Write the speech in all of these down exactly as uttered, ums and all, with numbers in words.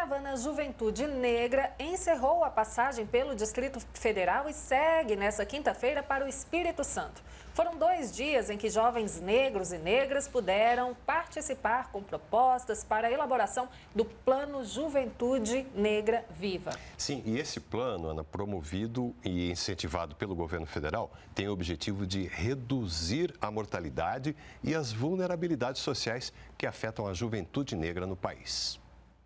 caravana Juventude Negra encerrou a passagem pelo Distrito Federal e segue nesta quinta-feira para o Espírito Santo. Foram dois dias em que jovens negros e negras puderam participar com propostas para a elaboração do Plano Juventude Negra Viva. Sim, e esse plano, Ana, promovido e incentivado pelo governo federal, tem o objetivo de reduzir a mortalidade e as vulnerabilidades sociais que afetam a juventude negra no país.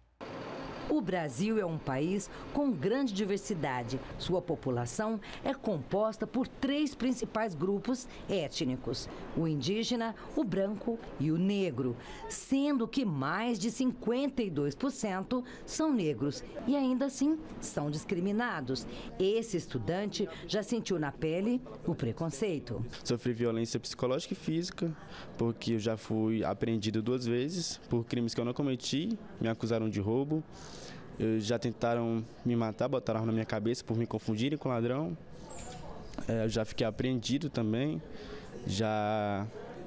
O Brasil é um país com grande diversidade. Sua população é composta por três principais grupos étnicos: o indígena, o branco e o negro, sendo que mais de cinquenta e dois por cento são negros e ainda assim são discriminados. Esse estudante já sentiu na pele o preconceito. Sofri violência psicológica e física, porque eu já fui apreendido duas vezes por crimes que eu não cometi, me acusaram de roubo. Já tentaram me matar, botaram arma na minha cabeça por me confundirem com ladrão. Eu já fiquei apreendido também. Já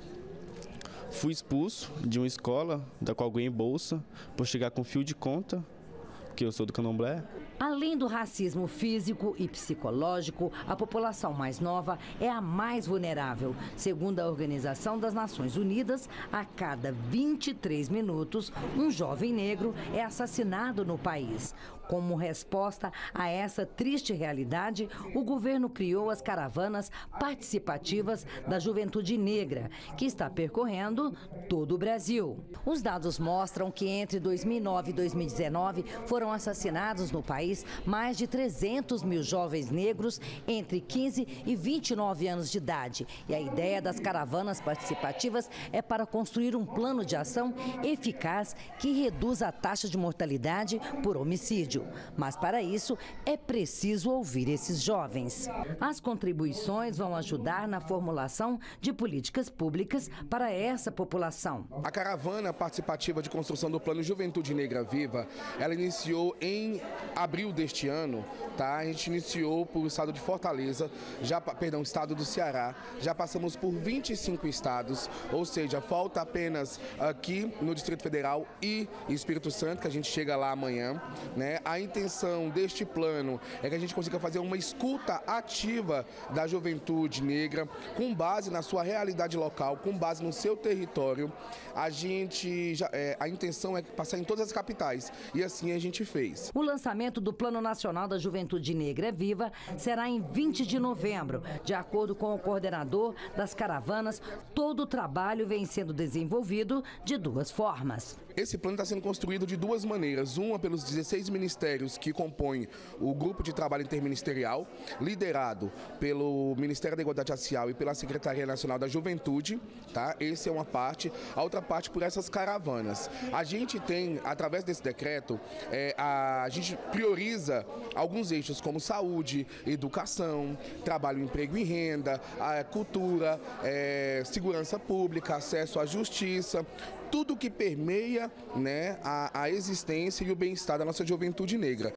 fui expulso de uma escola da qual ganhei bolsa por chegar com fio de conta, porque eu sou do candomblé. Além do racismo físico e psicológico, a população mais nova é a mais vulnerável. Segundo a Organização das Nações Unidas, a cada vinte e três minutos, um jovem negro é assassinado no país. Como resposta a essa triste realidade, o governo criou as caravanas participativas da Juventude Negra, que está percorrendo todo o Brasil. Os dados mostram que entre dois mil e nove e dois mil e dezenove foram assassinados no país mais de trezentos mil jovens negros entre quinze e vinte e nove anos de idade. E a ideia das caravanas participativas é para construir um plano de ação eficaz que reduza a taxa de mortalidade por homicídio. Mas para isso é preciso ouvir esses jovens. As contribuições vão ajudar na formulação de políticas públicas para essa população. A caravana participativa de construção do Plano Juventude Negra Viva, ela iniciou em abril deste ano, tá? A gente iniciou por estado de Fortaleza, já, perdão, estado do Ceará, já passamos por vinte e cinco estados, ou seja, falta apenas aqui no Distrito Federal e Espírito Santo, que a gente chega lá amanhã, né? A intenção deste plano é que a gente consiga fazer uma escuta ativa da juventude negra, com base na sua realidade local, com base no seu território. A gente, já, é, a intenção é passar em todas as capitais, e assim a gente fez. O lançamento do Plano Nacional da Juventude Negra Viva será em vinte de novembro. De acordo com o coordenador das caravanas, todo o trabalho vem sendo desenvolvido de duas formas. Esse plano está sendo construído de duas maneiras. Uma pelos dezesseis ministérios que compõem o grupo de trabalho interministerial, liderado pelo Ministério da Igualdade Racial e pela Secretaria Nacional da Juventude, tá? Essa é uma parte. A outra parte por essas caravanas. A gente tem, através desse decreto, é, a, a gente prioriza alguns eixos como saúde, educação, trabalho, emprego e renda, a cultura, é, segurança pública, acesso à justiça, tudo que permeia, né, a, a existência e o bem-estar da nossa juventude negra.